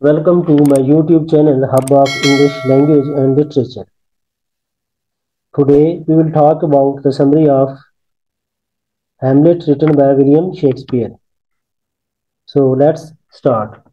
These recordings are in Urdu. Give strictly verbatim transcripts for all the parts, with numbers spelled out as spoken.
Welcome to my YouTube channel, Hub of English Language and Literature. Today we will talk about the summary of Hamlet written by William Shakespeare. So let's start.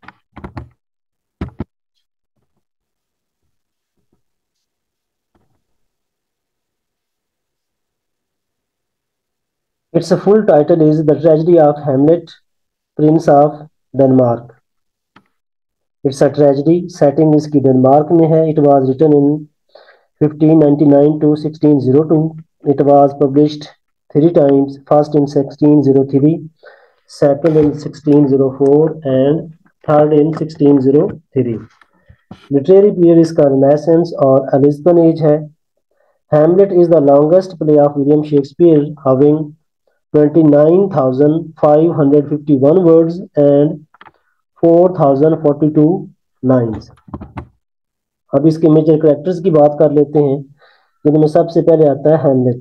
Its full title is The Tragedy of Hamlet, Prince of Denmark. It's a tragedy. Setting इसकी डेनमार्क में है. It was written in fifteen ninety-nine to sixteen oh two. It was published three times. First in sixteen oh three, second in sixteen oh four, and third in sixteen oh three. Literary period इसका Renaissance और Elizabethan age है. Hamlet is the longest play of William Shakespeare, having twenty-nine thousand five hundred fifty-one words and four thousand forty-two lines. अब इसके मेजर कैरेक्टर्स की बात कर लेते हैं, जिनमें सबसे पहले आता है Hamlet.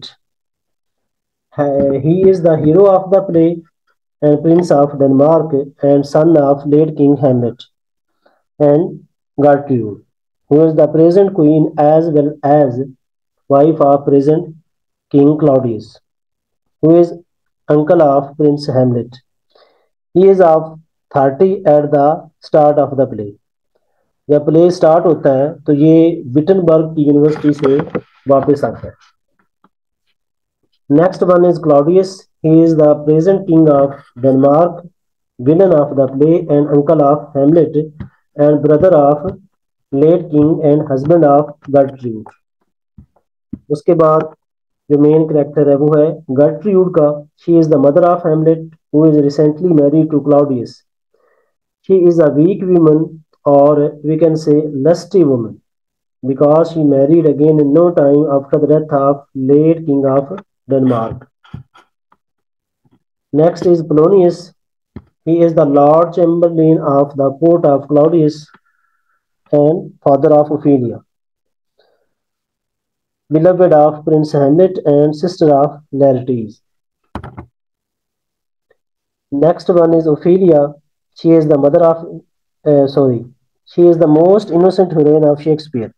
He is the hero of the play and Prince of Denmark and son of late King Hamlet and Gertrude, who is the present queen as well as wife of present King Claudius, who is uncle of Prince Hamlet. He is of thirty at the start of the play. जब प्ले स्टार्ट होता है तो ये विटनबर्ग की यूनिवर्सिटी से वापस आता है. Next one is Claudius. He is the present king of Denmark, villain of the play and uncle of Hamlet and brother of late king and husband of Gertrude. उसके बाद जो मेन कैरेक्टर है वो है गर्ट्रूड का. She is the mother of Hamlet who is recently married to Claudius. She is a weak woman, or we can say lusty woman, because she married again in no time after the death of late King of Denmark. Next is Polonius. He is the Lord Chamberlain of the court of Claudius and father of Ophelia, beloved of Prince Hamlet and sister of Laertes. Next one is Ophelia. She is the mother of uh, sorry She is the most innocent heroine of Shakespeare.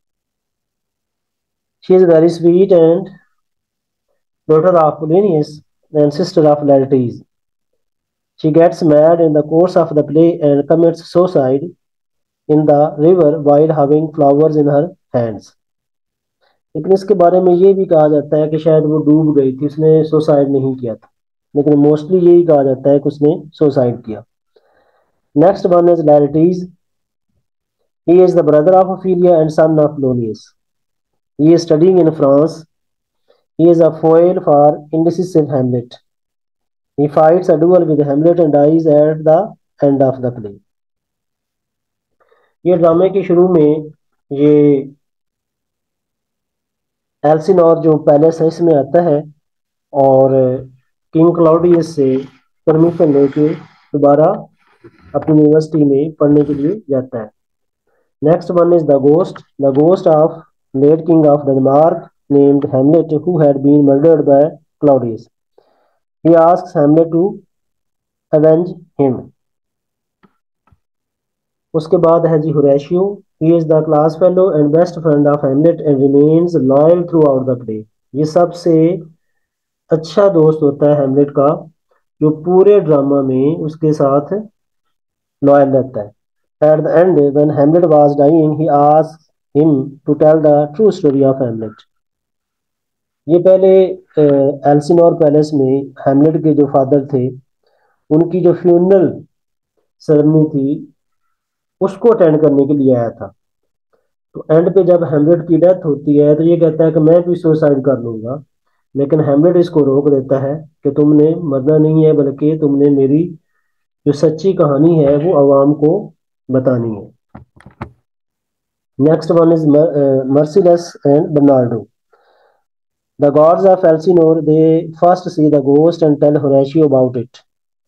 She is very sweet and daughter of Polonius and sister of Laertes. She gets mad in the course of the play and commits suicide in the river while having flowers in her hands. लेकिन इसके बारे में ये भी कहा जाता है कि शायद वो डूब गई थी, उसने सुसाइड नहीं किया था, लेकिन मोस्टली यही कहा जाता है कि उसने सुसाइड किया. Next one is Laertes. He is the brother of Ophelia and son of Polonius. He is studying in France. He is a foil for indecisive Hamlet. He fights a duel with Hamlet and dies at the end of the play. ये ड्रामे के शुरू में ये एल्सिनोर जो पैलेस है इसमें आता है और किंग क्लाउडियस से परमिशन लेके दोबारा अपनी यूनिवर्सिटी में पढ़ने के लिए जाता है. Next one is the ghost. The ghost of late King of Denmark named Hamlet, who had been murdered by Claudius. He asks Hamlet to avenge him. उसके बाद है जी Horatio. He is the class fellow and best friend of Hamlet and remains loyal throughout the play. ये सबसे अच्छा दोस्त होता है Hamlet का, जो पूरे ड्रामा में उसके साथ लॉयल रहता है. At the end, when Hamlet was dying, he asked him to tell the true story of Hamlet. ये पहले एल्सिनोर पैलेस में हैमलेट के जो फादर थे उनकी जो फ्यूनरल सेरेमनी थी उसको अटेंड करने के लिए आया था. तो एंड पे जब हैमलेट की डेथ होती है तो ये कहता है कि मैं भी सुसाइड कर लूंगा, लेकिन हैमलेट इसको रोक देता है कि तुमने मरना नहीं है, बल्कि तुमने मेरी जो सच्ची कहानी है वो आवाम को बतानी है. Next one is Merciless and Bernardo. The gods of Elsinore, they first see the ghost and tell Horatio about it.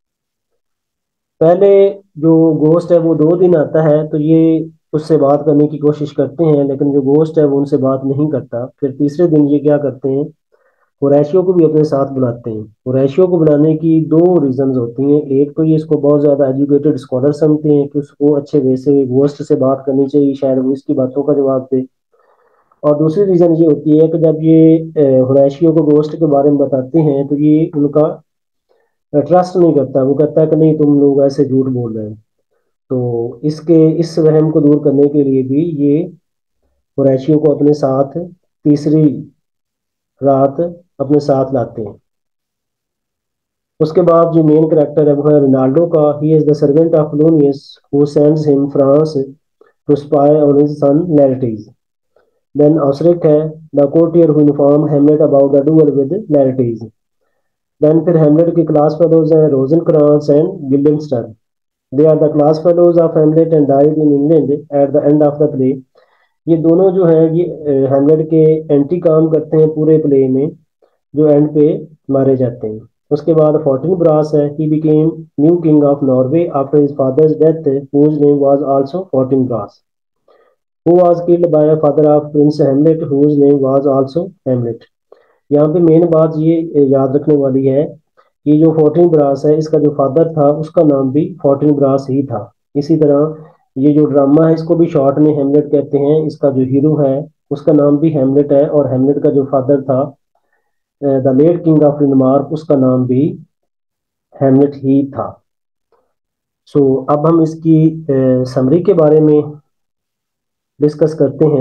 पहले जो गोस्ट है वो दो दिन आता है तो ये उससे बात करने की कोशिश करते हैं, लेकिन जो गोस्ट है वो उनसे बात नहीं करता. फिर तीसरे दिन ये क्या करते हैं होरेशियो को भी अपने साथ बुलाते हैं। होरेशियो को बुलाने की दो रीजंस होती हैं। एक तो ये इसको बहुत ज़्यादा एजुकेटेड स्कॉलर समझते हैं कि उसको अच्छे वे से गोस्ट से बात करनी चाहिए, शायद वो इसकी बातों का जवाब दे। और दूसरी रीज़न ये होती है कि जब ये होरेशियो को गोस्ट के बारे में बताते हैं तो ये उनका ट्रस्ट नहीं करता, वो कहता है कि नहीं तुम लोग ऐसे झूठ बोल रहे हैं। तो इसके इस वहम को दूर करने के लिए भी ये होरेशियो को अपने साथ तीसरी रात अपने साथ लाते हैं। उसके बाद जो मेन करेक्टर है वो है रोनाल्डो का। He is the servant of Polonius who sends him France to spy on his son Laertes. Then Osric है the courtier who inform Hamlet about the duel with Laertes. Then फिर हेमलेट के क्लास फेलोज हैं Rosencrantz and Guildenstern. They are the class fellows of Hamlet and died in England at the end of the play. ये दोनों जो है ये हेमलेट के एंटी काम करते हैं पूरे प्ले में, जो एंड पे मारे जाते हैं। उसके बाद फोर्टीन ब्रास है। He became new king of Norway after his father's death whose name was also Fortinbras, who was killed by father of prince Hamlet whose name was also Hamlet. यहाँ पे मेन बात ये याद रखने वाली है कि जो फोर्टीन ब्रास है इसका जो फादर था उसका नाम भी फोर्टीन ब्रास ही था। इसी तरह ये जो ड्रामा है इसको भी शॉर्ट में हेमलेट कहते हैं। इसका जो हीरो है उसका नाम भी हेमलेट है और हेमलेट का जो फादर था the late king of Denmark उसका नाम भी हेमलेट ही था। सो so, अब हम इसकी समरी के बारे में डिस्कस करते हैं।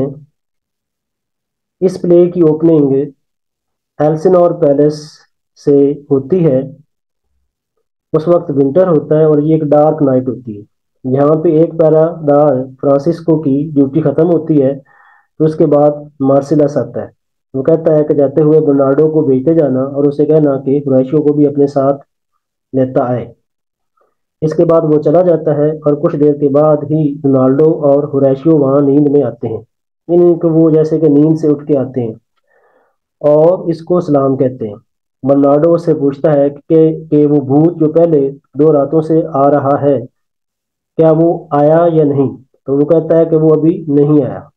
इस प्ले की ओपनिंग एल्सिनोर पैलेस से होती है। उस वक्त विंटर होता है और ये एक डार्क नाइट होती है। यहाँ पे एक पैरादार फ्रांसिस्को की ड्यूटी खत्म होती है तो उसके बाद मार्सिलस आता है। वो कहता है कि जाते हुए बर्नार्डो को भेजते जाना और उसे कहना कि होरेशियो को भी अपने साथ लेता आए। इसके बाद वो चला जाता है और कुछ देर के बाद ही रोनाल्डो और होरेशियो वहां नींद में आते हैं। इनको वो जैसे कि नींद से उठ के आते हैं और इसको सलाम कहते हैं। बर्नार्डो उससे पूछता है कि, कि वो भूत जो पहले दो रातों से आ रहा है क्या वो आया या नहीं। तो वो कहता है कि वो अभी नहीं आया।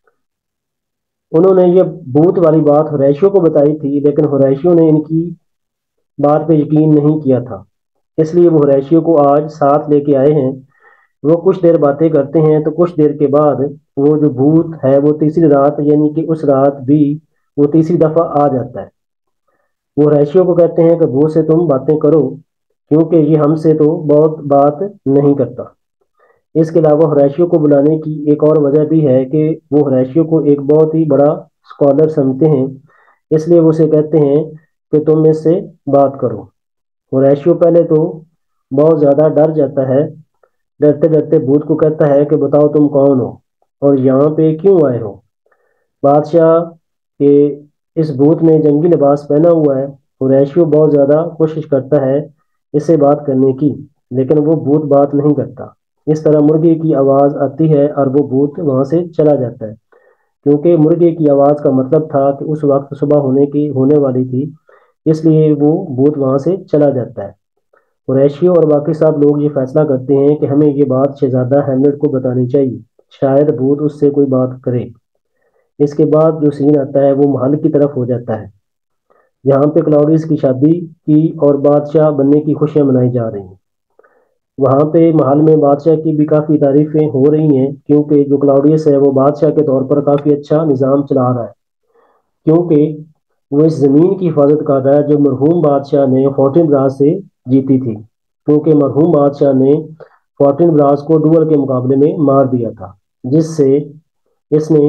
उन्होंने ये भूत वाली बात होरेशियो को बताई थी लेकिन होरेशियो ने इनकी बात पे यकीन नहीं किया था, इसलिए वो होरेशियो को आज साथ लेके आए हैं। वो कुछ देर बातें करते हैं तो कुछ देर के बाद वो जो भूत है वो तीसरी रात यानी कि उस रात भी वो तीसरी दफा आ जाता है। वो होरेशियो को कहते हैं कि भूत से तुम बातें करो क्योंकि ये हमसे तो बहुत बात नहीं करता। इसके अलावा होरेशियो को बुलाने की एक और वजह भी है कि वो होरेशियो को एक बहुत ही बड़ा स्कॉलर समझते हैं, इसलिए वो उसे कहते हैं कि तुम इससे बात करो। होरेशियो पहले तो बहुत ज़्यादा डर जाता है। डरते डरते भूत को कहता है कि बताओ तुम कौन हो और यहाँ पे क्यों आए हो। बादशाह के इस भूत ने जंगी लिबास पहना हुआ है। होरेशियो बहुत ज़्यादा कोशिश करता है इससे बात करने की लेकिन वो भूत बात नहीं करता। इस तरह मुर्गे की आवाज़ आती है और वो भूत वहां से चला जाता है क्योंकि मुर्गे की आवाज़ का मतलब था कि उस वक्त सुबह होने की होने वाली थी, इसलिए वो भूत वहां से चला जाता है। कुरैशियों और बाकी सब लोग ये फैसला करते हैं कि हमें ये बात शहजादा हैमलेट को बतानी चाहिए, शायद भूत उससे कोई बात करे। इसके बाद जो सीन आता है वो महल की तरफ हो जाता है। यहाँ पे क्लाउडियस की शादी की और बादशाह बनने की खुशियां मनाई जा रही हैं। वहाँ पे महल में बादशाह की भी काफ़ी तारीफें हो रही हैं क्योंकि जो क्लाउडियस है वो बादशाह के तौर पर काफ़ी अच्छा निज़ाम चला रहा है, क्योंकि वो इस ज़मीन की हिफाजत कर रहा है जो मरहूम बादशाह ने फोर्टीन ब्रास से जीती थी, क्योंकि मरहूम बादशाह ने फोर्टीन ब्रास को डुअल के मुकाबले में मार दिया था, जिससे इसने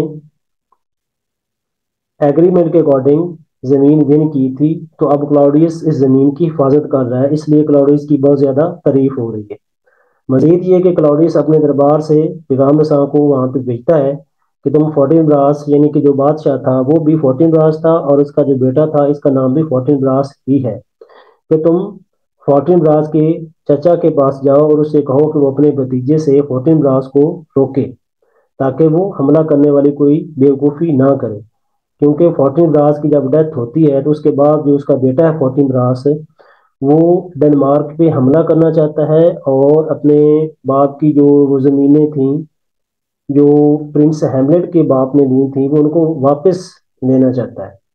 एग्रीमेंट के अकॉर्डिंग ज़मीन विन की थी। तो अब क्लाउडियस इस ज़मीन की हिफाजत कर रहा है, इसलिए क्लाउडियस की बहुत ज़्यादा तारीफ हो रही है। मजीद ये कि क्लाउडियस अपने दरबार से पैगाम रसां को वहाँ पे भेजता है कि तुम फोर्टीन ब्रास यानी कि जो बादशाह था वो भी फोर्टीन ब्रास था और उसका जो बेटा था इसका नाम भी फोर्टीन ब्रास ही है, कि तुम फोर्टीन ब्रास के चचा के पास जाओ और उससे कहो कि वो अपने भतीजे से फोर्टीन ब्रास को रोके ताकि वो हमला करने वाली कोई बेवकूफ़ी ना करे। क्योंकि फोर्टीन ब्रास की जब डेथ होती है तो उसके बाद जो उसका बेटा है फोर्टीन ब्रास वो डेनमार्क पे हमला करना चाहता है और अपने बाप की जो वो ज़मीनें थी जो प्रिंस हैमलेट के बाप ने ली थी वो उनको वापस लेना चाहता है।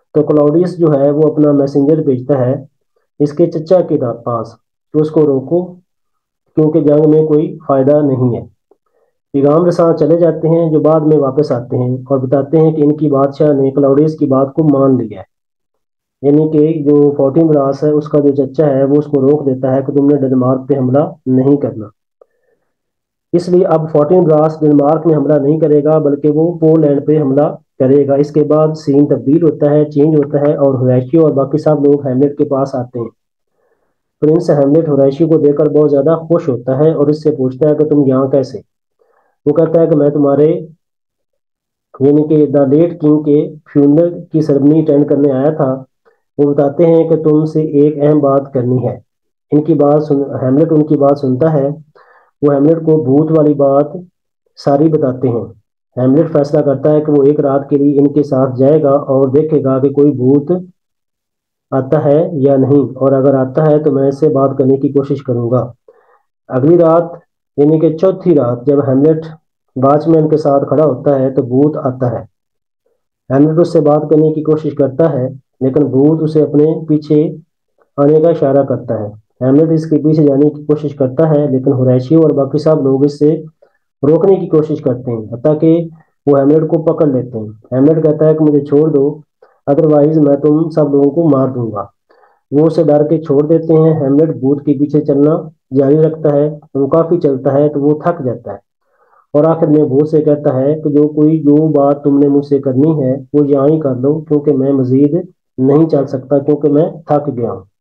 تو کلاؤڈیس جو ہے وہ اپنا میسنجر بھیجتا ہے اس کے چچا کے پاس کہ اس کو روکو کیونکہ جنگ میں کوئی فائدہ نہیں ہے۔ پیغام رساں چلے جاتے ہیں جو بعد میں واپس آتے ہیں اور بتاتے ہیں کہ ان کی بادشاہ نے کلاؤڈیس کی بات کو مان لیا ہے، یعنی کہ جو فورٹین براس ہے اس کا جو چچا ہے وہ اس کو روک دیتا ہے کہ تم نے ڈنمارک پہ حملہ نہیں کرنا۔ اس لیے اب فورٹین براس ڈنمارک میں حملہ نہیں کرے گا بلکہ وہ پولینڈ پہ حملہ کرے گا۔ اس کے بعد سین تبدیل ہوتا ہے، چینج ہوتا ہے، اور ہورائشیو اور باقی سب لوگ ہیملیٹ کے پاس آتے ہیں۔ پرنس ہیملیٹ ہورائشیو کو دیکھ کر بہت زیادہ خوش ہوتا ہے اور اس سے پوچھتا ہے کہ تم یہاں کیسے؟ وہ کہتا ہے کہ میں تمہارے یعنی کہ دا لیٹ کنگ کے فیونرل کی سرمنی اٹینڈ کرنے آیا تھا۔ وہ بتاتے ہیں کہ تم سے ایک اہم بات کرنی ہے۔ ان کی بات سن ہیملیٹ ان کی بات سنتا ہے۔ وہ ہیملیٹ کو بھوت والی بات ساری بتاتے ہیں۔ ہیملیٹ فیصلہ کرتا ہے کہ وہ ایک رات کے لیے ان کے ساتھ جائے گا اور دیکھے گا کہ کوئی بھوت آتا ہے یا نہیں، اور اگر آتا ہے تو میں اس سے بات کرنے کی کوشش کروں گا۔ اگلی رات یعنی کہ چوتھی رات جب ہیملیٹ واچ مین کے ساتھ کھڑا ہوتا ہے تو بھوت آتا ہے۔ ہیملیٹ اس سے بات کرنے کی کوشش کرتا ہے لیکن بھوت اسے اپنے پیچھے آنے کا اشارہ کرتا ہے۔ ہیملیٹ اس کے پیچھے جانے کی کوشش کرتا ہے لیکن ہورائشیو اور باقی سب لوگ اس سے روکنے کی کوشش کرتے ہیں، حتیٰ کہ وہ ہیملیٹ کو پکڑ لیتے ہیں۔ ہیملیٹ کہتا ہے کہ مجھے چھوڑ دو، ادروائز میں تم سب لوگوں کو مار دوں گا۔ وہ اسے ڈر کے چھوڑ دیتے ہیں۔ ہیملیٹ بھوت کے پیچھے چلنا جاری رکھتا ہے۔ وہ کافی چلتا ہے تو وہ تھک جاتا ہے اور آخر میں بھوت سے کہتا ہے کہ جو کوئی جو بات تم نے مجھ سے کرنی ہے وہ یہاں ہی کر لو کیونکہ میں مزید نہیں چل سکتا کیونکہ میں تھک گیا ہوں۔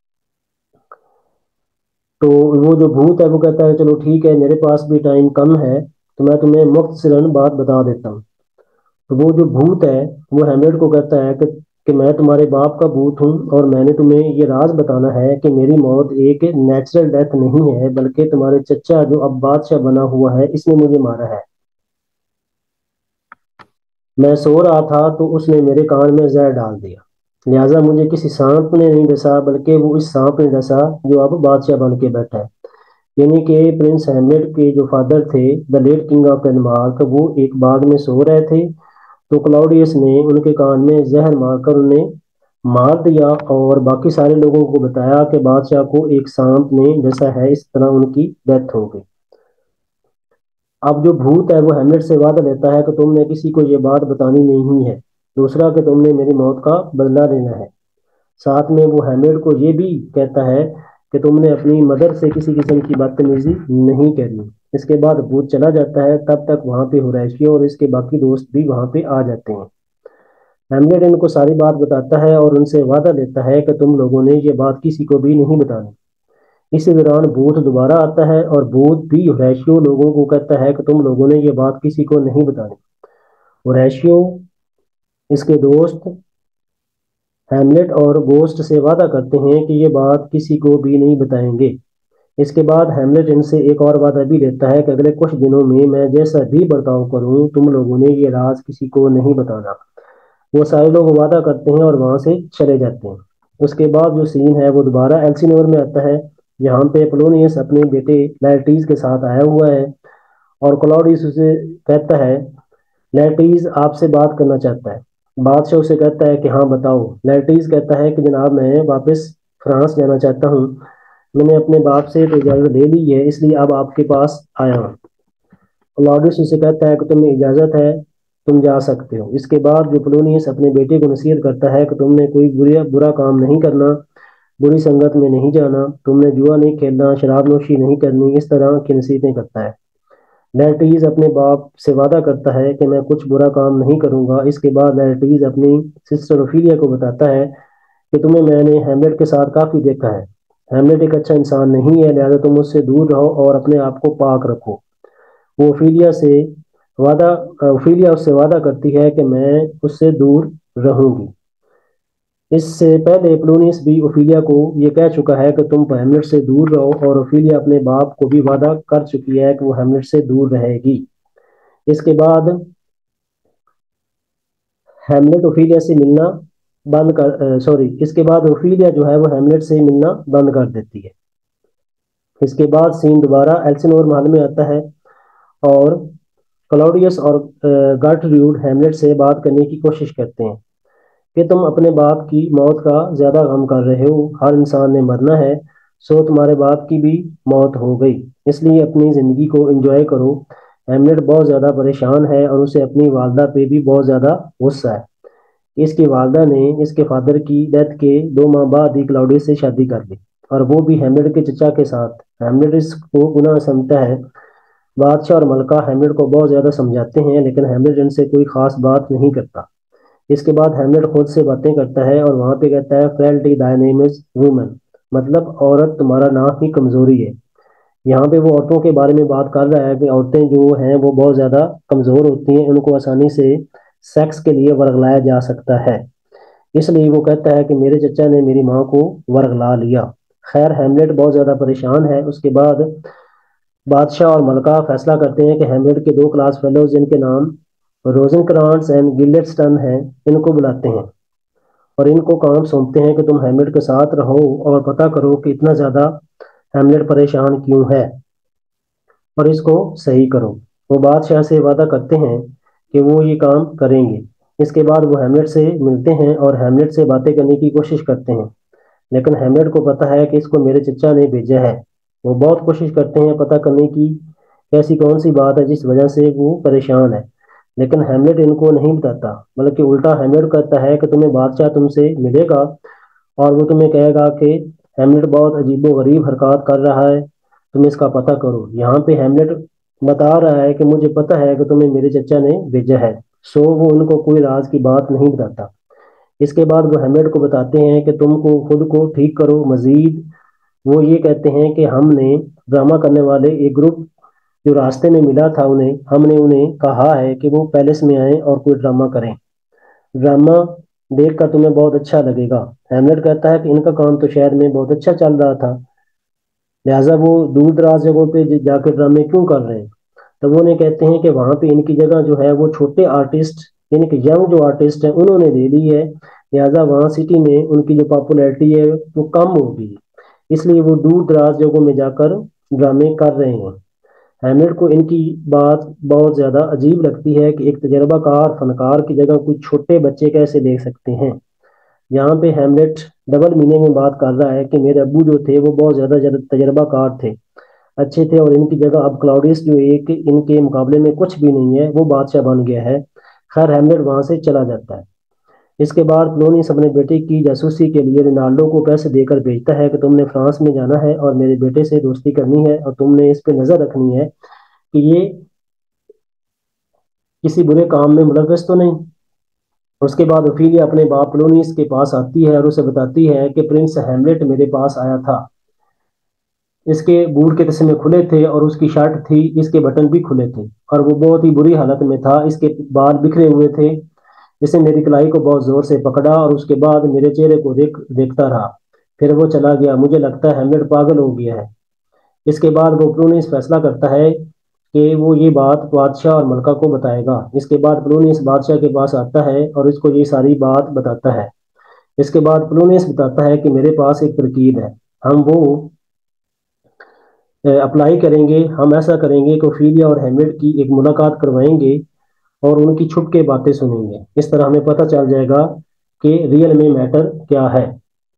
تو وہ جو بھوت ہے وہ کہتا ہے چلو ٹھیک ہے، میرے پاس بھی ٹائم کم ہے تو میں تمہیں مختصراً بات بتا دیتا ہوں۔ تو وہ جو بھوت ہے وہ ہیملیٹ کو کہتا ہے کہ کہ میں تمہارے باپ کا بھوت ہوں اور میں نے تمہیں یہ راز بتانا ہے کہ میری موت ایک نیچرل ڈیتھ نہیں ہے بلکہ تمہارے چچا جو اب بادشاہ بنا ہوا ہے اس نے مجھے مارا ہے۔ میں سو رہا تھا تو اس نے میرے کان میں زہر ڈال دیا، لہٰذا مجھے کسی سانپ نے نہیں ڈسا بلکہ وہ اس سانپ نے ڈسا جو اب بادشاہ بن کے بیٹھا ہے۔ یعنی کہ پرنس ہیملیٹ کے جو فادر تھے the late king of Denmark, وہ ایک باغ میں سو رہے تھے تو کلاؤڈیس نے ان کے کان میں زہر مار کر انہیں مار دیا اور باقی سارے لوگوں کو بتایا کہ بادشاہ کو ایک سانپ نے ڈسا ہے، اس طرح ان کی ڈیتھ ہو گئی۔ اب جو بھوت ہے وہ ہیملیٹ سے وعدہ لیتا ہے کہ تم نے کسی کو یہ بات بتانی نہیں ہے، دوسرا کہ تم نے میری موت کا بدلہ لینا ہے۔ ساتھ میں وہ ہیملیٹ کو یہ بھی کہتا ہے کہ تم نے اپنی مدر سے کسی قسم کی بدتمیزی نہیں کرنی۔ اس کے بعد بھوت چلا جاتا ہے، تب تک وہاں پہ ہورائشیو اور اس کے باقی دوست بھی وہاں پہ آ جاتے ہیں۔ ہیملیٹ ان کو ساری بات بتاتا ہے اور ان سے وعدہ لیتا ہے کہ تم لوگوں نے یہ بات کسی کو بھی نہیں بتانی۔ اسی دوران بھوت دوبارہ آتا ہے اور بھوت بھی ہورائشیو لوگوں کو کہتا ہے کہ تم لوگوں نے یہ بات کسی کو نہیں بتانی۔ ہورائشیو اس کے دوست ہیملیٹ اور گوسٹ سے وعدہ کرتے ہیں کہ یہ بات کسی کو بھی نہیں بتائیں گے۔ اس کے بعد ہیملیٹ ان سے ایک اور وعدہ بھی لیتا ہے کہ اگلے کچھ دنوں میں میں جیسا بھی برتاؤ کروں تم لوگوں نے یہ راز کسی کو نہیں بتانا۔ وہ سارے لوگ وعدہ کرتے ہیں اور وہاں سے چلے جاتے ہیں۔ اس کے بعد جو سین ہے وہ دوبارہ ایلسینور میں آتا ہے جہاں پہ پولونیس اپنے بیٹے لائٹیز کے ساتھ آیا ہوا ہے اور کلاؤڈیس اسے کہتا ہے لائٹیز آپ سے بات کرنا چاہتا ہے۔ بادشاہ اسے کہتا ہے کہ ہاں بتاؤ۔ لائٹیز کہتا ہے کہ جناب میں واپس فرانس جانا چاہتا ہوں، میں نے اپنے باپ سے تو اجازت لے لی ہے اس لیے اب آپ کے پاس آیا ہوں۔ کلاؤڈیس اسے کہتا ہے کہ تمہیں اجازت ہے، تم جا سکتے ہو۔ اس کے بعد جو پولونیس اپنے بیٹے کو نصیحت کرتا ہے کہ تم نے کوئی برا برا کام نہیں کرنا، بری سنگت میں نہیں جانا، تم نے جوا نہیں کھیلنا، شراب نوشی نہیں کرنی، اس طرح کی نصیحتیں کرتا ہے۔ لائٹیز اپنے باپ سے وعدہ کرتا ہے کہ میں کچھ برا کام نہیں کروں گا۔ اس کے بعد لائٹیز اپنی سسٹر اوفیلیا کو بتاتا ہے کہ تمہیں میں نے ہیملیٹ کے ساتھ کافی دیکھا ہے، ہیملیٹ ایک اچھا انسان نہیں ہے، لہٰذا تم اس سے دور رہو اور اپنے آپ کو پاک رکھو۔ وہ اوفیلیا سے وعدہ اوفیلیا اس سے وعدہ کرتی ہے کہ میں اس سے دور رہوں گی۔ اس سے پہلے پولونیس بھی اوفیلیا کو یہ کہہ چکا ہے کہ تم ہیملیٹ سے دور رہو اور اوفیلیا اپنے باپ کو بھی وعدہ کر چکی ہے کہ وہ ہیملیٹ سے دور رہے گی۔ اس کے بعد ہیملیٹ اوفیلیا سے ملنا بند کر سوری اس کے بعد اوفیلیا جو ہے وہ ہیملیٹ سے ملنا بند کر دیتی ہے۔ اس کے بعد سین دوبارہ ایلسینور محل میں آتا ہے اور کلاؤڈیس اور گرٹریوڈ ہیملیٹ سے بات کرنے کی کوشش کرتے ہیں کہ تم اپنے باپ کی موت کا زیادہ غم کر رہے ہو، ہر انسان نے مرنا ہے، سو تمہارے باپ کی بھی موت ہو گئی، اس لیے اپنی زندگی کو انجوائے کرو۔ ہیملیٹ بہت زیادہ پریشان ہے اور اسے اپنی والدہ پہ بھی بہت زیادہ غصہ ہے۔ اس کی والدہ نے اس کے فادر کی ڈیتھ کے دو ماہ بعد ہی کلاؤڈی سے شادی کر لی، اور وہ بھی ہیملیٹ کے چچا کے ساتھ۔ ہیملیٹ اس کو گناہ سمجھتا ہے۔ بادشاہ اور ملکہ ہیملیٹ کو بہت زیادہ سمجھاتے ہیں، لیکن ہیملیٹ ان سے کوئی خاص بات نہیں کرتا۔ اس کے بعد ہیملیٹ خود سے باتیں کرتا ہے اور وہاں پہ کہتا ہے فریلٹی thy name is woman، مطلب عورت تمہارا نام ہی کمزوری ہے۔ یہاں پہ وہ عورتوں کے بارے میں بات کر رہا ہے کہ عورتیں جو ہیں وہ بہت زیادہ کمزور ہوتی ہیں، ان کو آسانی سے سیکس کے لیے ورغلایا جا سکتا ہے، اس لیے وہ کہتا ہے کہ میرے چچا نے میری ماں کو ورغلا لیا۔ خیر ہیملیٹ بہت زیادہ پریشان ہے۔ اس کے بعد بادشاہ اور ملکہ فیصلہ کرتے ہیں کہ ہیملیٹ کے دو کلاس فیلوز جن کے نام روزن کرانٹس اینڈ گلڈسٹن ہیں، ان کو بلاتے ہیں اور ان کو کام سونپتے ہیں کہ تم ہیملیٹ کے ساتھ رہو اور پتہ کرو کہ اتنا زیادہ ہیملیٹ پریشان کیوں ہے اور اس کو صحیح کرو۔ وہ بادشاہ سے وعدہ کرتے ہیں کہ وہ یہ کام کریں گے۔ اس کے بعد وہ ہیملیٹ سے ملتے ہیں اور ہیملیٹ سے باتیں کرنے کی کوشش کرتے ہیں، لیکن ہیملیٹ کو پتہ ہے کہ اس کو میرے چچا نے بھیجا ہے۔ وہ بہت کوشش کرتے ہیں پتہ کرنے کی ایسی کون سی بات ہے جس وجہ سے وہ پریشان ہے، لیکن ہیملیٹ ان کو نہیں بتاتا، بلکہ الٹا ہیملیٹ کہتا ہے کہ تمہیں بادشاہ تم سے ملے گا اور وہ تمہیں کہے گا کہ ہیملیٹ بہت عجیب و غریب حرکات کر رہا ہے، تم اس کا پتہ کرو۔ یہاں پہ ہیملیٹ بتا رہا ہے کہ مجھے پتہ ہے کہ تمہیں میرے چچا نے بھیجا ہے، سو وہ ان کو کوئی راز کی بات نہیں بتاتا۔ اس کے بعد وہ ہیملیٹ کو بتاتے ہیں کہ تم کو خود کو ٹھیک کرو۔ مزید وہ یہ کہتے ہیں کہ ہم نے ڈرامہ کرنے والے ایک گروپ جو راستے میں ملا تھا، انہیں ہم نے انہیں کہا ہے کہ وہ پیلس میں آئیں اور کوئی ڈرامہ کریں، ڈرامہ دیکھ کر تمہیں بہت اچھا لگے گا۔ ہیملیٹ کہتا ہے کہ ان کا کام تو شہر میں بہت اچھا چل رہا تھا، لہٰذا وہ دور دراز جگہوں پہ جا کے ڈرامے کیوں کر رہے ہیں؟ تو وہ انہیں کہتے ہیں کہ وہاں پہ ان کی جگہ جو ہے وہ چھوٹے آرٹسٹ یعنی کہ ینگ جو آرٹسٹ ہیں انہوں نے لے لی ہے، لہٰذا وہاں سٹی میں ان کی جو پاپولیرٹی ہے وہ کم ہوگی، اس لیے وہ دور دراز جگہوں میں جا کر ڈرامے کر رہے ہیں۔ ہیملیٹ کو ان کی بات بہت زیادہ عجیب لگتی ہے کہ ایک تجربہ کار فنکار کی جگہ کچھ چھوٹے بچے کیسے لے سکتے ہیں۔ یہاں پہ ہیملیٹ ڈبل میننگ میں بات کر رہا ہے کہ میرے ابو جو تھے وہ بہت زیادہ تجربہ کار تھے، اچھے تھے، اور ان کی جگہ اب کلاؤڈیس جو ایک ان کے مقابلے میں کچھ بھی نہیں ہے، وہ بادشاہ بن گیا ہے۔ خیر ہیملیٹ وہاں سے چلا جاتا ہے۔ اس کے بعد پولونیس اپنے بیٹے کی جاسوسی کے لیے رینالڈو کو پیسے دے کر بھیجتا ہے کہ تم نے فرانس میں جانا ہے اور میرے بیٹے سے دوستی کرنی ہے اور تم نے اس پہ نظر رکھنی ہے کہ یہ کسی برے کام میں ملوث تو نہیں۔ اس کے بعد اوفیلیا اپنے باپ پولونیس کے پاس آتی ہے اور اسے بتاتی ہے کہ پرنس ہیملیٹ میرے پاس آیا تھا، اس کے بوٹ کے تسمے کھلے تھے اور اس کی شرٹ تھی، اس کے بٹن بھی کھلے تھے اور وہ بہت ہی بری حالت میں تھا، اس کے بال بکھرے ہوئے تھے۔ اس نے میری کلائی کو بہت زور سے پکڑا اور اس کے بعد میرے چہرے کو دیکھ دیکھتا رہا، پھر وہ چلا گیا۔ مجھے لگتا ہے ہیملیٹ پاگل ہو گیا ہے۔ اس کے بعد وہ پولونیس فیصلہ کرتا ہے کہ وہ یہ بات بادشاہ اور ملکہ کو بتائے گا۔ اس کے بعد پولونیس بادشاہ کے پاس آتا ہے اور اس کو یہ ساری بات بتاتا ہے۔ اس کے بعد پولونیس بتاتا ہے کہ میرے پاس ایک ترکیب ہے، ہم وہ اپلائی کریں گے، ہم ایسا کریں گے کہ اوفیلیا اور ہیملیٹ کی ایک ملاقات کروائیں گے اور ان کی چھپ کے باتیں سنیں گے، اس طرح ہمیں پتہ چل جائے گا کہ ریئل میں میٹر کیا ہے۔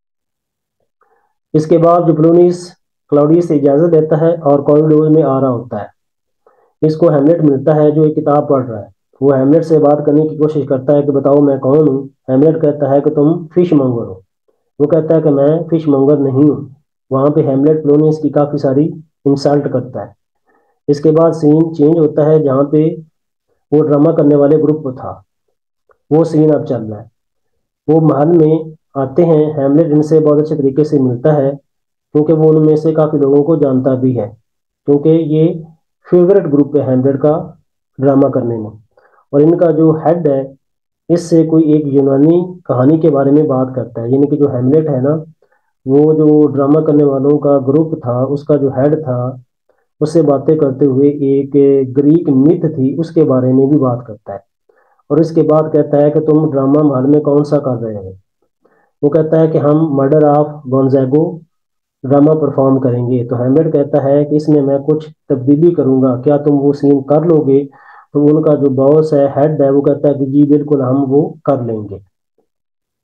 اس کے بعد جو پولونیس کلاؤڈیس سے اجازت لیتا ہے اور کوریڈور میں آ رہا ہوتا ہے، اس کو ہیملیٹ ملتا ہے جو ایک کتاب پڑھ رہا ہے۔ وہ ہیملیٹ سے بات کرنے کی کوشش کرتا ہے کہ بتاؤ میں کون ہوں۔ ہیملیٹ کہتا ہے کہ تم فش مونگر ہو۔ وہ کہتا ہے کہ میں فش مونگر نہیں ہوں۔ وہاں پہ ہیملیٹ پولونیس کی کافی ساری انسلٹ کرتا ہے۔ اس کے بعد سین چینج ہوتا ہے، جہاں پہ وہ ڈرامہ کرنے والے گروپ تھا وہ سین اب چل رہا ہے۔ وہ محل میں آتے ہیں، ہیملیٹ ان سے بہت اچھے طریقے سے ملتا ہے کیونکہ وہ ان میں سے کافی لوگوں کو جانتا بھی ہے، کیونکہ یہ فیورٹ گروپ ہے ہیملیٹ کا ڈرامہ کرنے میں۔ اور ان کا جو ہیڈ ہے اس سے کوئی ایک یونانی کہانی کے بارے میں بات کرتا ہے، یعنی کہ جو ہیملیٹ ہے نا، وہ جو ڈرامہ کرنے والوں کا گروپ تھا اس کا جو ہیڈ تھا اس سے باتیں کرتے ہوئے ایک گریک میتھ تھی اس کے بارے میں بھی بات کرتا ہے، اور اس کے بعد کہتا ہے کہ تم ڈرامہ محل میں کون سا کر رہے ہو؟ وہ کہتا ہے کہ ہم مرڈر آف گونزیگو ڈرامہ پرفارم کریں گے۔ تو ہیملیٹ کہتا ہے کہ اس میں میں کچھ تبدیلی کروں گا، کیا تم وہ سین کر لو گے؟ تو ان کا جو باس ہے، ہیڈ ہے، وہ کہتا ہے کہ جی بالکل ہم وہ کر لیں گے۔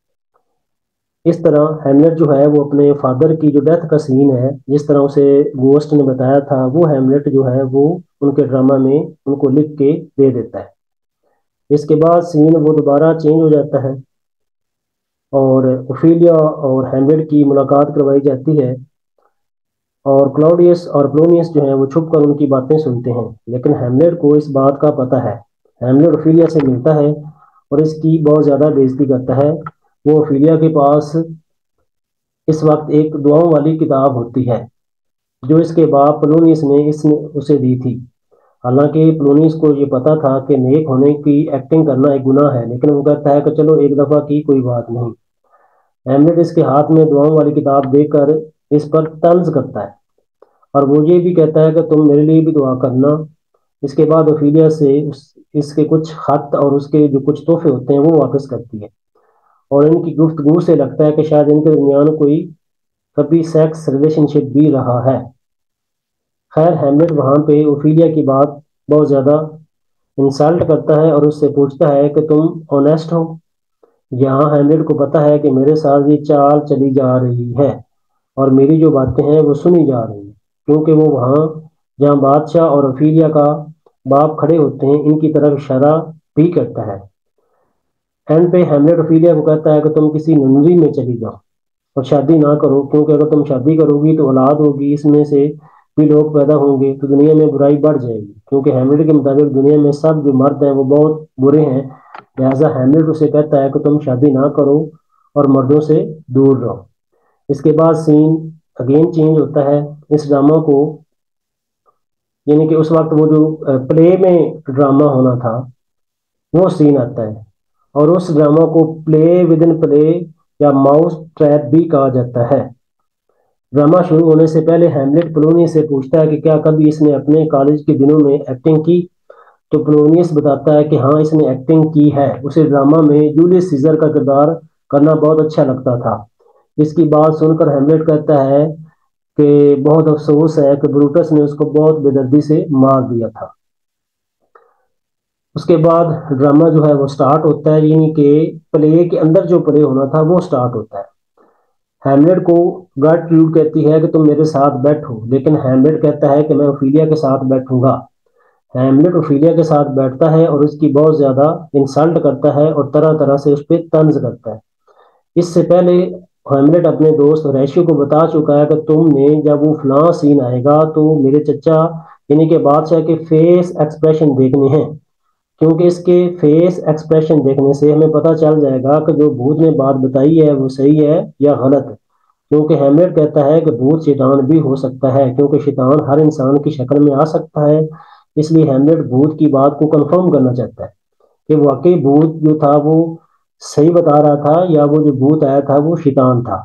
اس طرح ہیملیٹ جو ہے وہ اپنے فادر کی جو ڈیتھ کا سین ہے، جس طرح اسے گوسٹ نے بتایا تھا، وہ ہیملیٹ جو ہے وہ ان کے ڈرامہ میں ان کو لکھ کے دے دیتا ہے۔ اس کے بعد سین وہ دوبارہ چینج ہو جاتا ہے اور اوفیلیا اور ہیملیٹ کی ملاقات کروائی جاتی ہے، اور کلاؤڈیس اور پولونیس جو ہیں وہ چھپ کر ان کی باتیں سنتے ہیں، لیکن ہیملیٹ کو اس بات کا پتہ ہے۔ ہیملیٹ اوفیلیا سے ملتا ہے اور اس کی بہت زیادہ بےعزتی کرتا ہے۔ وہ اوفیلیا کے پاس اس وقت ایک دعاؤں والی کتاب ہوتی ہے جو اس کے باپ پولونیس نے اس نے اسے دی تھی۔ حالانکہ پولونیس کو یہ پتا تھا کہ نیک ہونے کی ایکٹنگ کرنا ایک گناہ ہے، لیکن وہ کہتا ہے کہ چلو ایک دفعہ کی کوئی بات نہیں۔ ہیملیٹ اس کے ہاتھ میں دعاؤں والی کتاب دے کر اس پر طنز کرتا ہے اور وہ یہ بھی کہتا ہے کہ تم میرے لیے بھی دعا کرنا۔ اس کے بعد اوفیلیا سے اس, اس کے کچھ خط اور اس کے جو کچھ تحفے ہوتے ہیں وہ واپس کرتی ہے، اور ان کی گفتگو سے لگتا ہے کہ شاید ان کے درمیان کوئی کبھی سیکس ریلیشن شپ بھی رہا ہے۔ خیر ہیملیٹ وہاں پہ اوفیلیا کی بات بہت زیادہ انسلٹ کرتا ہے اور اس سے پوچھتا ہے کہ تم آنیسٹ ہو؟ یہاں ہیملیٹ کو پتا ہے کہ میرے ساتھ یہ چال چلی جا رہی ہے اور میری جو باتیں ہیں وہ سنی جا رہی ہیں، کیونکہ وہ وہاں جہاں بادشاہ اور اوفیلیا کا باپ کھڑے ہوتے ہیں ان کی طرف اشارہ بھی کرتا ہے۔ اینڈ پہ ہیملیٹ اوفیلیا کو کہتا ہے کہ تم کسی ننری میں چلی جاؤ اور شادی نہ کرو، کیونکہ اگر تم شادی کرو گی تو اولاد ہوگی، اس میں سے بھی لوگ پیدا ہوں گے تو دنیا میں برائی بڑھ جائے گی، کیونکہ ہیملیٹ کے مطابق دنیا میں سب جو مرد ہیں وہ بہت برے ہیں، لہٰذا ہیملیٹ اسے کہتا ہے کہ تم شادی نہ کرو اور مردوں سے دور رہو۔ اس کے بعد سین اگین چینج ہوتا ہے۔ اس ڈرامہ کو یعنی کہ اس وقت وہ جو پلے میں ڈرامہ ہونا تھا وہ سین آتا ہے، اور اس ڈرامہ کو پلے ود ان پلے یا ماؤس ٹریپ بھی کہا جاتا ہے۔ ڈرامہ شروع ہونے سے پہلے ہیملیٹ پولونیس سے پوچھتا ہے کہ کیا کبھی اس نے اپنے کالج کے دنوں میں ایکٹنگ کی، تو پولونیس بتاتا ہے کہ ہاں اس نے ایکٹنگ کی ہے، اسے ڈرامہ میں جولیس سیزر کا کردار کرنا بہت اچھا لگتا تھا۔ اس کی بات سن کر ہیملیٹ کہتا ہے کہ بہت افسوس ہے کہ بروٹس نے اس کو بہت بے دردی سے مار دیا تھا۔ اس کے بعد ڈرامہ جو ہے وہ سٹارٹ ہوتا ہے، یعنی کہ پلے کے اندر جو پلے ہونا تھا وہ سٹارٹ ہوتا ہے۔ ہیملیٹ کو گرٹروڈ کہتی ہے کہ تم میرے ساتھ بیٹھو، لیکن ہیملیٹ کہتا ہے کہ میں اوفیلیا کے ساتھ بیٹھوں گا۔ ہیملیٹ اوفیلیا کے ساتھ بیٹھتا ہے اور اس کی بہت زیادہ انسلٹ کرتا ہے اور طرح طرح سے اس پہ طنز کرتا ہے۔ اس سے پہلے ہیملیٹ اپنے دوست ریشیو کو بتا چکا ہے کہ تم نے جب وہ فلاں سین آئے گا تو میرے چچا یعنی کہ بادشاہ کے فیس ایکسپریشن دیکھنے ہیں، کیونکہ اس کے فیس ایکسپریشن دیکھنے سے ہمیں پتہ چل جائے گا کہ جو بھوت نے بات بتائی ہے وہ صحیح ہے یا غلط ہے، کیونکہ ہیملیٹ کہتا ہے کہ بھوت شیطان بھی ہو سکتا ہے، کیونکہ شیطان ہر انسان کی شکل میں آ سکتا ہے۔ اس لیے ہیملیٹ بھوت کی بات کو کنفرم کرنا چاہتا ہے کہ واقعی بھوت جو تھا وہ صحیح بتا رہا تھا یا وہ جو بھوت آیا تھا وہ شیطان تھا۔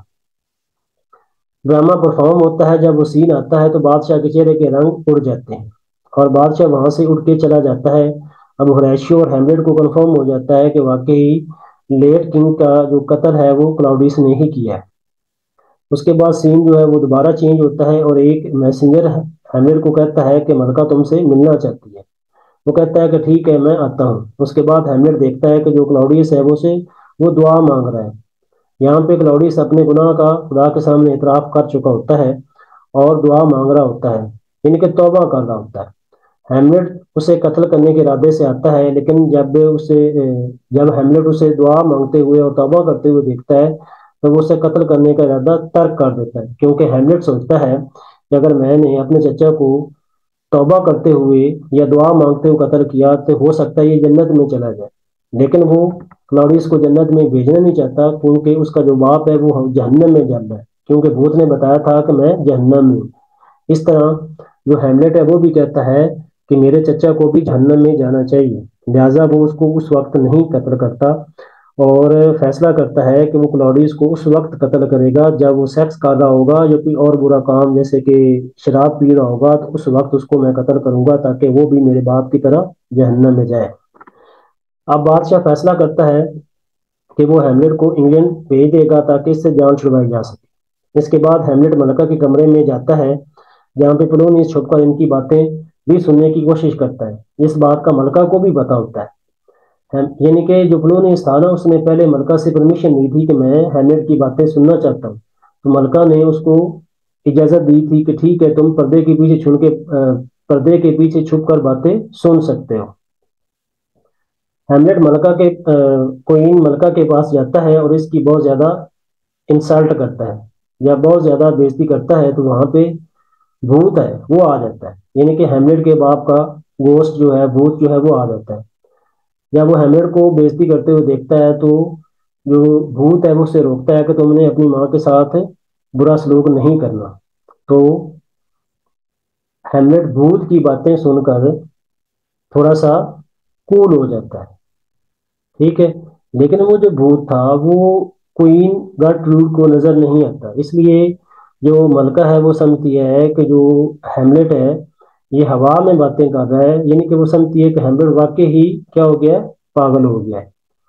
ڈرامہ پرفارم ہوتا ہے، جب وہ سین آتا ہے تو بادشاہ کے چہرے کے رنگ اڑ جاتے ہیں اور بادشاہ وہاں سے اٹھ کے چلا جاتا ہے۔ اب ہوریشیو اور ہیملیٹ کو کنفرم ہو جاتا ہے کہ واقعی لیٹ کنگ کا جو قتل ہے وہ کلاؤڈیس نے ہی کیا ہے۔ اس کے بعد سین جو ہے وہ دوبارہ چینج ہوتا ہے اور ایک میسنجر ہیملیٹ کو کہتا ہے کہ ملکہ تم سے ملنا چاہتی ہے۔ وہ کہتا ہے کہ ٹھیک ہے میں آتا ہوں۔ اس کے بعد ہیملیٹ دیکھتا ہے کہ جو کلاؤڈیس ہے وہ سے وہ دعا مانگ رہا ہے۔ یہاں پہ کلاؤڈیس اپنے گناہ کا خدا کے سامنے اعتراف کر چکا ہوتا ہے اور دعا مانگ رہا ہوتا ہے، یعنی کہ توبہ کر رہا ہوتا ہے۔ ہیملیٹ اسے قتل کرنے کے ارادے سے آتا ہے، لیکن جب اسے جب ہیملیٹ اسے دعا مانگتے ہوئے اور توبہ کرتے ہوئے دیکھتا ہے تو وہ اسے قتل کرنے کا ارادہ ترک کر دیتا ہے، کیونکہ ہیملیٹ سوچتا ہے کہ اگر میں نے اپنے چچا کو توبہ کرتے ہوئے یا دعا مانگتے ہوئے قتل کیا تو ہو سکتا ہے یہ جنت میں چلا جائے، لیکن وہ کلاؤڈیس کو جنت میں بھیجنا نہیں چاہتا، کیونکہ اس کا جو باپ ہے وہ جہنم میں جل رہا ہے، کیونکہ بھوت نے بتایا تھا کہ میں جہنم میں ہوں۔ اس طرح جو ہیملیٹ ہے وہ بھی کہتا ہے کہ میرے چچا کو بھی جہنم میں جانا چاہیے، لہٰذا وہ اس کو اس وقت نہیں قتل کرتا اور فیصلہ کرتا ہے کہ وہ کلاؤڈیس کو اس وقت قتل کرے گا جب وہ سیکس کر رہا ہوگا یا کوئی اور برا کام جیسے کہ شراب پی رہا ہوگا، تو اس وقت اس کو میں قتل کروں گا تاکہ وہ بھی میرے باپ کی طرح جہنم میں جائے۔ اب بادشاہ فیصلہ کرتا ہے کہ وہ ہیملیٹ کو انگلینڈ بھیج دے گا تاکہ اس سے جان چھڑوائی جا سکے۔ اس کے بعد ہیملیٹ ملکہ کے کمرے میں جاتا ہے جہاں پہ پولونیس چھپ کر ان کی باتیں بھی سننے کی کوشش کرتا ہے۔ اس بات کا ملکہ کو بھی پتا ہوتا ہے۔ یعنی کہ جو پولونیس تھا نا، اس نے پہلے ملکہ سے پرمیشن لی تھی کہ میں ہیملیٹ کی باتیں سننا چاہتا ہوں، تو ملکہ نے اس کو اجازت دی تھی کہ ٹھیک ہے، تم پردے کے پیچھے چھن کے پردے کے پیچھے چھپ کر باتیں سن سکتے ہو۔ ہیملیٹ ملکہ کے کوئین ملکہ کے پاس جاتا ہے اور اس کی بہت زیادہ انسلٹ کرتا ہے یا بہت زیادہ بےزتی کرتا ہے، تو وہاں پہ بھوت ہے وہ آ جاتا ہے، یعنی کہ ہیملیٹ کے باپ کا گوشت جو ہے، بھوت جو ہے وہ آ جاتا ہے۔ جب وہ ہیملیٹ کو بےزتی کرتے ہوئے دیکھتا ہے تو جو بھوت ہے وہ اسے روکتا ہے کہ تم نے اپنی ماں کے ساتھ برا سلوک نہیں کرنا۔ تو ہیملیٹ بھوت کی باتیں سن کر تھوڑا سا کول ہو جاتا ہے، ٹھیک ہے، لیکن وہ جو بھوت تھا وہ کوئین گرٹروڈ کو نظر نہیں آتا، اس لیے جو ملکہ ہے وہ سمجھتی ہے کہ جو ہیملیٹ ہے یہ ہوا میں باتیں کر رہا ہے، یعنی کہ وہ سمجھتی ہے کہ ہیملیٹ واقع ہی کیا ہو گیا ہے، پاگل ہو گیا ہے۔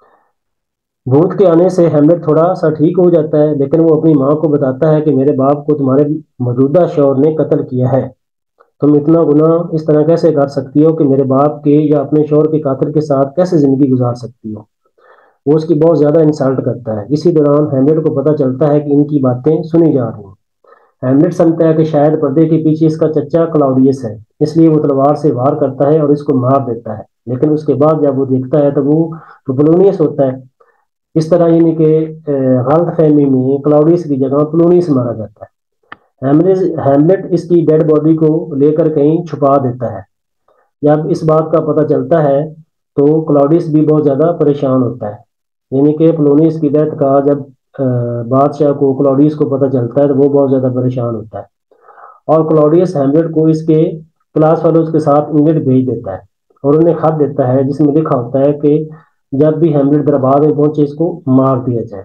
بھوت کے آنے سے ہیملیٹ تھوڑا سا ٹھیک ہو جاتا ہے، لیکن وہ اپنی ماں کو بتاتا ہے کہ میرے باپ کو تمہارے موجودہ شوہر نے قتل کیا ہے، تم اتنا گناہ اس طرح کیسے کر سکتی ہو کہ میرے باپ کے یا اپنے شوہر کے قاتل کے ساتھ کیسے زندگی گزار سکتی ہو۔ وہ اس کی بہت زیادہ انسلٹ کرتا ہے۔ اسی دوران ہیملیٹ کو پتہ چلتا ہے کہ ان کی باتیں سنی جا رہی ہیں۔ ہیملیٹ سمجھتا ہے کہ شاید پردے کے پیچھے اس کا چچا کلاؤڈیس ہے، اس لیے وہ تلوار سے وار کرتا ہے اور اس کو مار دیتا ہے، لیکن اس کے بعد جب وہ دیکھتا ہے تو وہ پولونیس ہوتا ہے۔ اس طرح یعنی کہ غلط فہمی میں کلاؤڈیس کی جگہ پولونیس مارا جاتا ہے۔ ہیملیٹ اس کی ڈیڈ باڈی کو لے کر کہیں چھپا دیتا ہے۔ جب اس بات کا پتہ چلتا ہے تو کلاؤڈیس بھی بہت زیادہ پریشان ہوتا ہے، یعنی کہ پولونیس کی ڈیتھ کا جب بادشاہ کو کلاؤڈیس کو پتہ چلتا ہے تو وہ بہت زیادہ پریشان ہوتا ہے، اور کلاؤڈیس ہیملیٹ کو اس کے کلاس فیلوز کے ساتھ انگلینڈ بھیج دیتا ہے اور انہیں خط دیتا ہے جس میں لکھا ہوتا ہے کہ جب بھی ہیملیٹ دربار میں پہنچے اس کو مار دیا جائے۔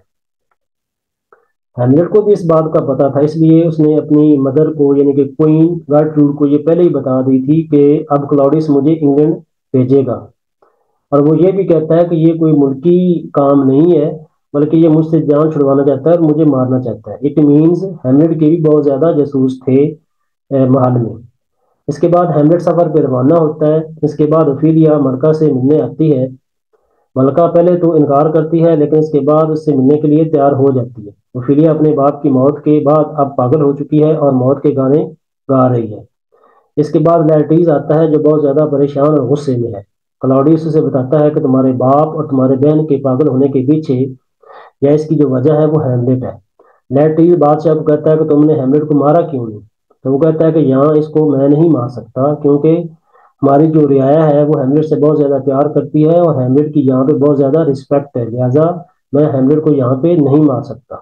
ہیملیٹ کو بھی اس بات کا پتا تھا، اس لیے اس نے اپنی مدر کو یعنی کہ کوئین گرٹروڈ کو یہ پہلے ہی بتا دی تھی کہ اب کلاؤڈیس مجھے انگلینڈ بھیجے گا، اور وہ یہ بھی کہتا ہے کہ یہ کوئی ملکی کام نہیں ہے بلکہ یہ مجھ سے جان چھڑوانا چاہتا ہے اور مجھے مارنا چاہتا ہے۔ اٹ مینز ہیملیٹ کے بھی بہت زیادہ جاسوس تھے محل میں۔ اس کے بعد ہیملیٹ سفر پہ روانہ ہوتا ہے۔ اس کے بعد اوفیلیا ملکہ سے ملنے آتی ہے۔ ملکہ پہلے تو انکار کرتی ہے لیکن اس کے بعد اس سے ملنے کے لیے تیار ہو جاتی ہے۔ اوفیلیا اپنے باپ کی موت کے بعد اب پاگل ہو چکی ہے اور موت کے گانے گا رہی ہے۔ اس کے بعد لیٹیز آتا ہے جو بہت زیادہ پریشان اور غصے میں ہے۔ کلاؤڈیس اسے بتاتا ہے کہ تمہارے باپ اور تمہارے بہن کے پاگل ہونے کے پیچھے یا اس کی جو وجہ ہے وہ ہیملیٹ ہے۔ لیٹیز بادشاہ کو کہتا ہے کہ تم نے ہیملیٹ کو مارا کیوں نہیں؟ تو وہ کہتا ہے کہ یہاں اس کو میں نہیں مار سکتا کیونکہ ہماری جو رعایا ہے وہ ہیملیٹ سے بہت زیادہ پیار کرتی ہے اور ہیملیٹ کی یہاں پہ بہت زیادہ رسپیکٹ ہے، لہٰذا میں ہیملیٹ کو یہاں پہ نہیں مار سکتا۔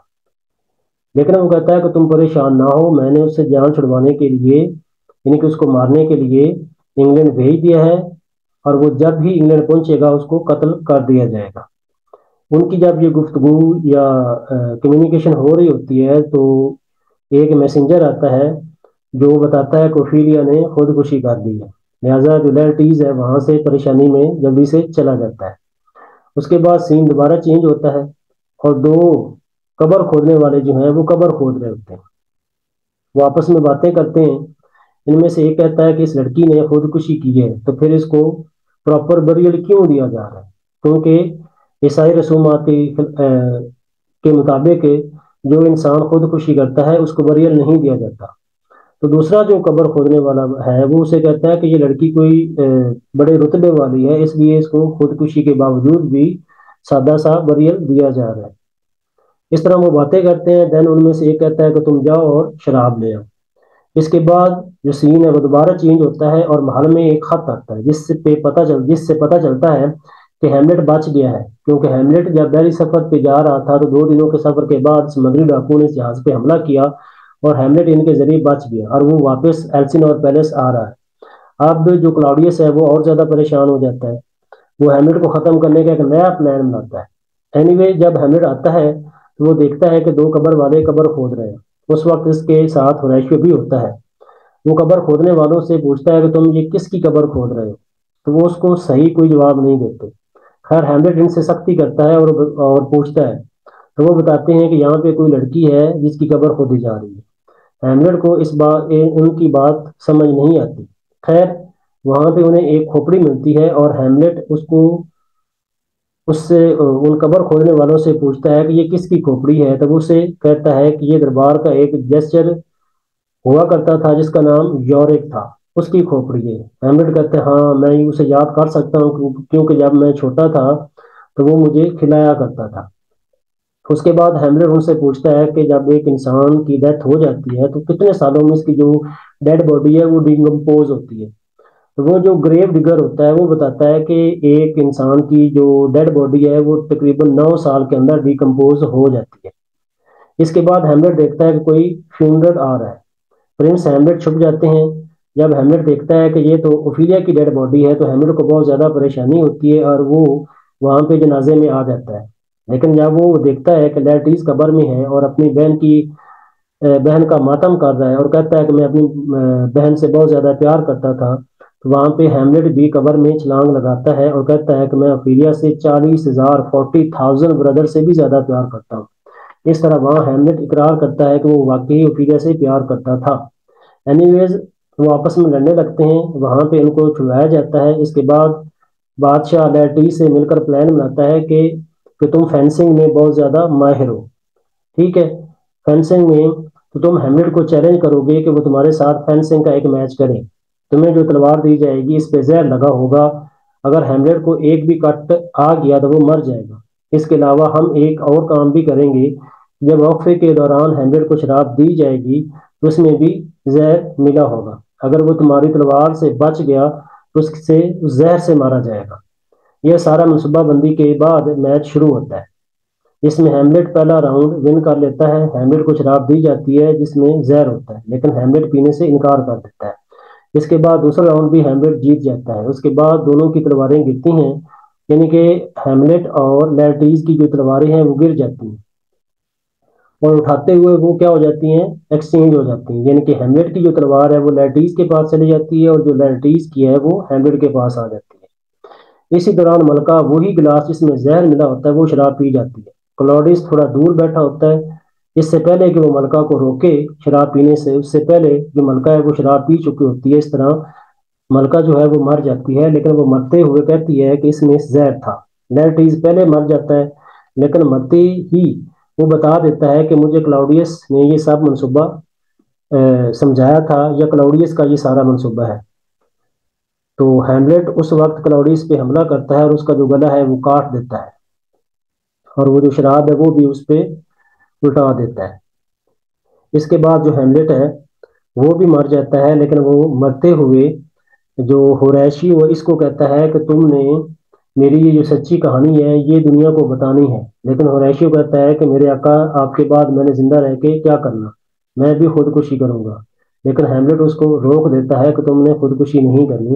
لیکن وہ کہتا ہے کہ تم پریشان نہ ہو، میں نے اس سے جان چھڑوانے کے لیے یعنی کہ اس کو مارنے کے لیے انگلینڈ بھیج دیا ہے، اور وہ جب بھی انگلینڈ پہنچے گا اس کو قتل کر دیا جائے گا۔ ان کی جب یہ گفتگو یا کمیونیکیشن ہو رہی ہوتی ہے تو ایک میسنجر آتا ہے جو بتاتا ہے کہ اوفیلیا نے خودکشی کر دی ہے، لہٰذا جو لیٹیز ہے وہاں سے پریشانی میں جلدی سے چلا جاتا ہے۔ اس کے بعد سین دوبارہ چینج ہوتا ہے اور دو قبر کھودنے والے جو ہیں وہ قبر کھود رہے ہوتے ہیں، وہ آپس میں باتیں کرتے ہیں۔ ان میں سے ایک کہتا ہے کہ اس لڑکی نے خودکشی کی ہے تو پھر اس کو پراپر بریل کیوں دیا جا رہا ہے، کیونکہ عیسائی رسومات کے مطابق جو انسان خودکشی کرتا ہے اس کو بریل نہیں دیا جاتا۔ تو دوسرا جو قبر کھودنے والا ہے وہ اسے کہتا ہے کہ یہ لڑکی کوئی بڑے رتبے والی ہے، اس لیے اس کو خودکشی کے باوجود بھی سادہ سا بریل دیا جا رہا ہے۔ اس طرح وہ باتیں کرتے ہیں۔ دین ان میں سے ایک کہتا ہے کہ تم جاؤ اور شراب لے آؤ۔ اس کے بعد جو سین ہے وہ دوبارہ چینج ہوتا ہے اور محل میں ایک خط آتا ہے جس سے پہ پتہ چل جس سے پتہ چلتا ہے کہ ہیملیٹ بچ گیا ہے، کیونکہ ہیملیٹ جب بحری سفر پہ جا رہا تھا تو دو دنوں کے سفر کے بعد سمندری ڈاکو نے اس جہاز پہ حملہ کیا اور ہیملیٹ ان کے ذریعے بچ گیا اور وہ واپس ایلسینور پیلس آ رہا ہے۔ اب جو کلاؤڈیس ہے وہ اور زیادہ پریشان ہو جاتا ہے، وہ ہیملیٹ کو ختم کرنے کا ایک نیا پلان بناتا ہے۔ اینی وے جب ہیملیٹ آتا ہے تو وہ دیکھتا ہے کہ دو قبر والے قبر کھود رہے ہیں۔ اس وقت اس کے ساتھ ہوریشیو بھی ہوتا ہے۔ وہ قبر کھودنے والوں سے پوچھتا ہے کہ تم یہ کس کی قبر کھود رہے ہو، تو وہ اس کو صحیح کوئی جواب نہیں دیتے۔ خیر ہیملیٹ ان سے سختی کرتا ہے اور اور پوچھتا ہے تو وہ بتاتے ہیں کہ یہاں پہ کوئی لڑکی ہے جس کی قبر کھودی جا رہی ہے۔ ہیملیٹ کو اس بات ان کی بات سمجھ نہیں آتی۔ خیر وہاں پہ انہیں ایک کھوپڑی ملتی ہے اور ہیملیٹ اس کو اس سے ان قبر کھودنے والوں سے پوچھتا ہے کہ یہ کس کی کھوپڑی ہے، تب اسے کہتا ہے کہ یہ دربار کا ایک جیسچر ہوا کرتا تھا جس کا نام یورک تھا، اس کی کھوپڑی ہے۔ ہیملٹ کہتے ہیں ہاں میں اسے یاد کر سکتا ہوں کیونکہ جب میں چھوٹا تھا تو وہ مجھے کھلایا کرتا تھا۔ اس کے بعد ہیملٹ ان سے پوچھتا ہے کہ جب ایک انسان کی ڈیتھ ہو جاتی ہے تو کتنے سالوں میں اس کی جو ڈیڈ باڈی ہے وہ ڈیکمپوز ہوتی ہے؟ تو وہ جو گریو ڈگر ہوتا ہے وہ بتاتا ہے کہ ایک انسان کی جو ڈیڈ باڈی ہے وہ تقریباً نو سال کے اندر ڈیکمپوز ہو جاتی ہے۔ اس کے بعد ہیملٹ دیکھتا ہے کہ کوئی فیونرل آ رہا ہے، پرنس ہیملٹ چھپ جاتے ہیں۔ جب ہیملٹ دیکھتا ہے کہ یہ تو اوفیلیا کی ڈیڈ باڈی ہے تو ہیملٹ کو بہت زیادہ پریشانی ہوتی ہے اور وہ وہاں پہ جنازے میں آ جاتا ہے، لیکن جب وہ دیکھتا ہے کہ لیٹیز قبر میں ہے اور اپنی بہن کی بہن کا ماتم کر رہا ہے اور کہتا ہے کہ میں اپنی بہن سے بہت زیادہ پیار کرتا تھا، تو وہاں پہ ہیملٹ بھی قبر میں چھلانگ لگاتا ہے اور کہتا ہے کہ میں اوفیلیا سے چالیس ہزار فورٹی تھاؤزینڈ بردر سے بھی زیادہ پیار کرتا ہوں۔ اس طرح وہاں ہیملٹ اقرار کرتا ہے کہ وہ واقعی اوفیلیا سے پیار کرتا تھا۔ اینی ویز وہ آپس میں لڑنے لگتے ہیں، وہاں پہ ان کو چھڑوایا جاتا ہے۔ اس کے بعد بادشاہ لیٹی سے مل کر پلان بناتا ہے کہ کہ تم فینسنگ میں بہت زیادہ ماہر ہو، ٹھیک ہے، فینسنگ میں تو تم ہیملٹ کو چیلنج کرو گے کہ وہ تمہارے ساتھ فینسنگ کا ایک میچ کرے، تمہیں جو تلوار دی جائے گی اس پہ زہر لگا ہوگا، اگر ہیملٹ کو ایک بھی کٹ آ گیا تو وہ مر جائے گا۔ اس کے علاوہ ہم ایک اور کام بھی کریں گے، جب وقفے کے دوران ہیملٹ کو شراب دی جائے گی تو اس میں بھی زہر ملا ہوگا، اگر وہ تمہاری تلوار سے بچ گیا تو اس سے زہر سے مارا جائے گا۔ یہ سارا منصوبہ بندی کے بعد میچ شروع ہوتا ہے، جس میں ہیملٹ پہلا راؤنڈ ون کر لیتا ہے۔ ہیملٹ کو شراب دی جاتی ہے جس میں زہر ہوتا ہے، لیکن ہیملٹ پینے سے انکار کر دیتا ہے۔ اس کے بعد دوسرا راؤنڈ بھی ہیملٹ جیت جاتا ہے۔ اس کے بعد دونوں کی تلواریں گرتی ہیں، یعنی کہ ہیملٹ اور لیٹیز کی جو تلواریں ہیں وہ گر جاتی ہیں اور اٹھاتے ہوئے وہ کیا ہو جاتی ہیں، ایکسچینج ہو جاتی ہیں، یعنی کہ ہیملٹ کی جو تلوار ہے وہ لیٹیز کے پاس چلی جاتی ہے اور جو لیٹیز کی ہے وہ ہیملٹ کے پاس آ جاتی ہے۔ اسی دوران ملکہ وہی گلاس جس میں زہر ملا ہوتا ہے وہ شراب پی جاتی ہے۔ کلوڈس تھوڑا دور بیٹھا ہوتا ہے، اس سے پہلے کہ وہ ملکہ کو روکے شراب پینے سے، اس سے پہلے جو ملکہ ہے وہ شراب پی چکی ہوتی ہے۔ اس طرح ملکہ جو ہے وہ مر جاتی ہے، لیکن وہ مرتے ہوئے کہتی ہے کہ اس میں زہر تھا۔ لیٹیز پہلے مر جاتا ہے، لیکن مرتے ہی وہ بتا دیتا ہے کہ مجھے کلاؤڈیس نے یہ سب منصوبہ سمجھایا تھا، یا کلاؤڈیس کا یہ سارا منصوبہ ہے۔ تو ہیملٹ اس وقت کلاؤڈیس پہ حملہ کرتا ہے اور اس کا جو گلا ہے وہ کاٹ دیتا ہے اور وہ جو شراب ہے وہ بھی اس پہ الٹا دیتا ہے۔ اس کے بعد جو ہیملٹ ہے وہ بھی مر جاتا ہے، لیکن وہ مرتے ہوئے جو ہوریشیو اس کو کہتا ہے کہ تم نے میری یہ جو سچی کہانی ہے یہ دنیا کو بتانی ہے، لیکن ہوریشیو کہتا ہے کہ میرے آقا آپ کے بعد میں نے زندہ رہ کے کیا کرنا، میں بھی خودکشی کروں گا، لیکن ہیملٹ اس کو روک دیتا ہے کہ تم نے خودکشی نہیں کرنی۔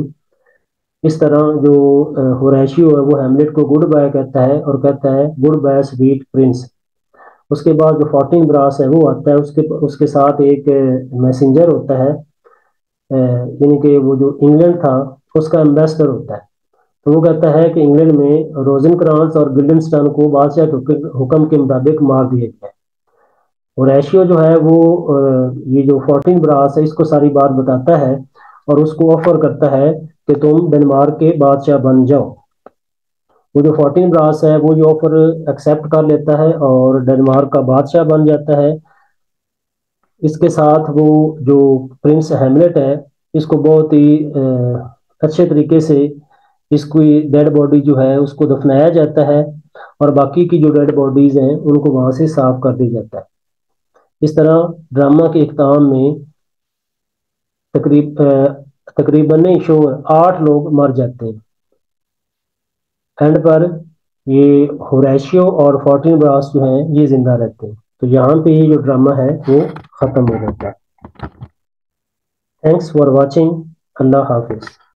اس طرح جو ہوریشیو ہے وہ ہیملٹ کو گڈ بائے کہتا ہے اور کہتا ہے گڈ بائے سویٹ پرنس۔ اس کے بعد جو فورٹین براس ہے وہ آتا ہے، اس کے اس کے ساتھ ایک میسنجر ہوتا ہے، یعنی کہ وہ جو انگلینڈ تھا اس کا ایمبیسڈر ہوتا ہے، تو وہ کہتا ہے کہ انگلینڈ میں روزن کرانس اور گلڈنسٹن کو بادشاہ کے حکم کے مطابق مار دیا گیا ہے۔ اور ایشیو جو ہے وہ یہ جو فورٹین براس ہے اس کو ساری بات بتاتا ہے اور اس کو آفر کرتا ہے کہ تم ڈنمارک کے بادشاہ بن جاؤ۔ وہ جو فورٹین براس ہے وہ یہ آفر ایکسیپٹ کر لیتا ہے اور ڈنمارک کا بادشاہ بن جاتا ہے۔ اس کے ساتھ وہ جو پرنس ہیملٹ ہے اس کو بہت ہی اچھے طریقے سے اس کی ڈیڈ باڈی جو ہے اس کو دفنایا جاتا ہے اور باقی کی جو ڈیڈ باڈیز ہیں ان کو وہاں سے صاف کر دیا جاتا ہے۔ اس طرح ڈرامہ کے اختتام میں تقریب تقریباً نہیں شور آٹھ لوگ مر جاتے ہیں، اینڈ پر یہ ہوریشیو اور فورٹین براس جو ہیں یہ زندہ رہتے ہیں۔ تو یہاں پہ یہ جو ڈرامہ ہے وہ ختم ہو جاتا ہے۔ تھینکس فار واچنگ، اللہ حافظ۔